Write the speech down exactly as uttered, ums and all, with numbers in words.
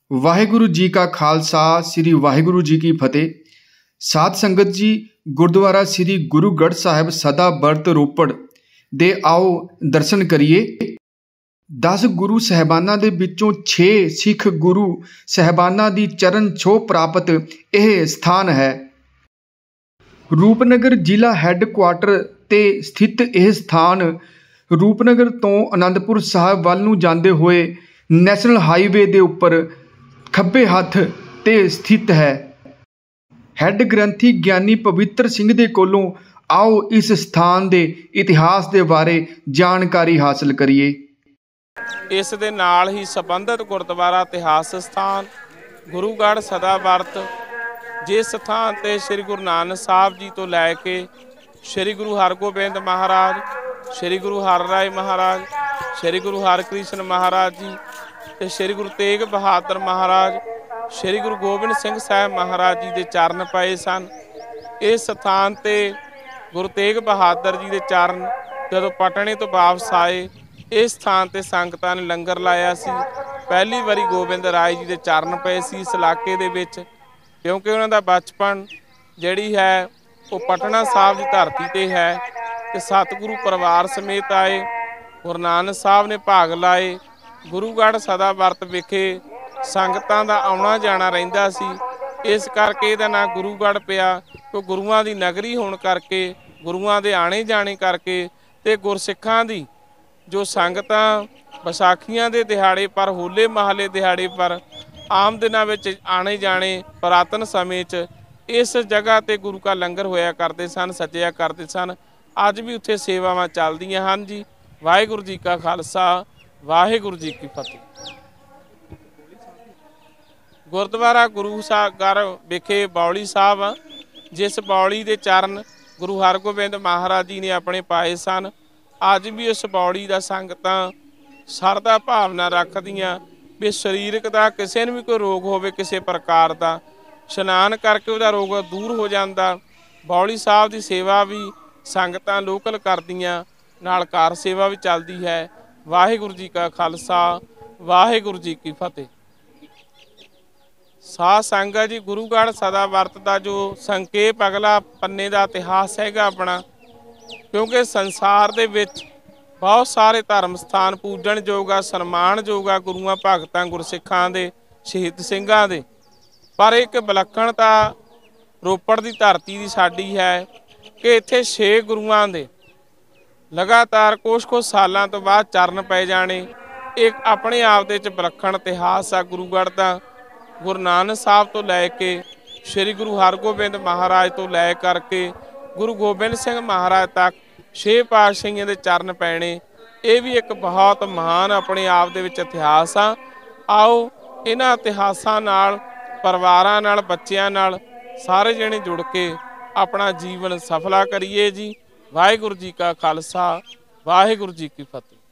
वाहिगुरु जी का खालसा श्री वाहिगुरु जी की फतेह। साध संगत जी, गुरुद्वारा श्री गुरुगढ़ साहिब सदा बरत रोपड़ दे आओ दर्शन करिए। दस गुरु साहिबाना दे विचों छे सिख गुरु साहिबाना दी चरण छोह प्राप्त यह स्थान है। रूपनगर जिला हैडकुआटर ते स्थित यह स्थान रूपनगर तो आनंदपुर साहब वाल नूं जांदे होए नैशनल हाईवे दे उपर खब्बे हत्थ ते स्थित है। हैड ग्रंथी ज्ञानी पवित्र सिंह दे कोलों आओ इस स्थान दे इतिहास दे बारे जानकारी हासिल करिए। इस दे नाल ही संबंधित गुरुद्वारा इतिहास स्थान गुरुगढ़ सदा बरत, जिस स्थान ते श्री गुरु नानक साहब जी तो लैके श्री गुरु हरगोबिंद महाराज, श्री गुरु हरराय महाराज, श्री गुरु हरकृष्ण महाराज जी ते श्री गुरु तेग बहादुर महाराज, श्री गुरु गोबिंद सिंह साहब महाराज जी के चरण पाए सन। इस स्थान ते गुरु तेग बहादुर जी के चरण जदों पटने तो वापस आए, इस स्थान ते संगतां ने लंगर लाया सी। पहली बारी गोबिंद राय जी के चरण पे सी इस इलाके दे विच, क्योंकि उन्हां दा बचपन जिहड़ी है वो पटना साहब की धरती ते है कि सतगुरु परिवार समेत आए, गुरु नानक साहब ने भाग लाए। गुरुगढ़ सदा बरत विखे संगतां दा आउणा जाना रहिंदा सी, इस करके इहदा नाम गुरुगढ़ पिया। तो गुरुआं दी नगरी होण करके, गुरुआं दे आणे जाणे करके ते गुरसिखां दी जो संगतां विसाखियां दे दिहाड़े पर, होले महल्ले दिहाड़े पर, आम दिनां विच आणे जाणे पुरातन समय च इस जगह ते गुरु का लंगर होया करते सन, सजया करते सन। अज भी उत्थे सेवावां चलदियां हन जी। वाहिगुरू जी का खालसा, वाहिगुरू जी की फतेह। गुरुद्वारा गुरु सागर विखे बौली साहब, जिस बौली के चरण गुरु हरगोबिंद महाराज जी ने अपने पाए सन। अज भी उस बौली का संगतां सरदा भावना रखदियां भी शरीरक का किसी भी कोई रोग होवे किसी प्रकार का, इशनान करके उसका रोग दूर हो जाता। बौली साहब की सेवा भी संगतां लोकल करदियां, नाल कार सेवा भी चलती है। वाहिगुरू जी का खालसा, वाहिगुरू जी की फतेह। साध संगत जी, गुरुगढ़ सदा बरत का जो संकेप अगला पन्ने का इतिहास हैगा अपना, क्योंकि संसार दे विच बहुत सारे धर्म स्थान पूजन योग आ, सन्मान योग आ गुरुआं भगतां गुरसिखां दे, शहीद सिंघां दे। पर एक विलक्षणता रोपड़ की धरती की साडी है कि इत्थे छे गुरुआं दे लगातार कुछ कुछ सालों तो बाद चरण पै जाने एक अपने आप दे विच विलक्षण इतिहास आ गुरुगढ़ का। गुरु नानक साहब तो लैके श्री गुरु हरगोबिंद महाराज तो लै करके गुरु गोबिंद सिंह महाराज तक छे पातशाहियों के चरण पैने, ये भी एक बहुत महान अपने आप दे विच इतिहास आ। आओ इन्हां इतिहासां नाल परिवारां नाल बच्चियां नाल सारे जने जुड़ के अपना जीवन सफला करिए जी। वाहिगुरू जी का खालसा, वाहिगुरू जी की फतेह।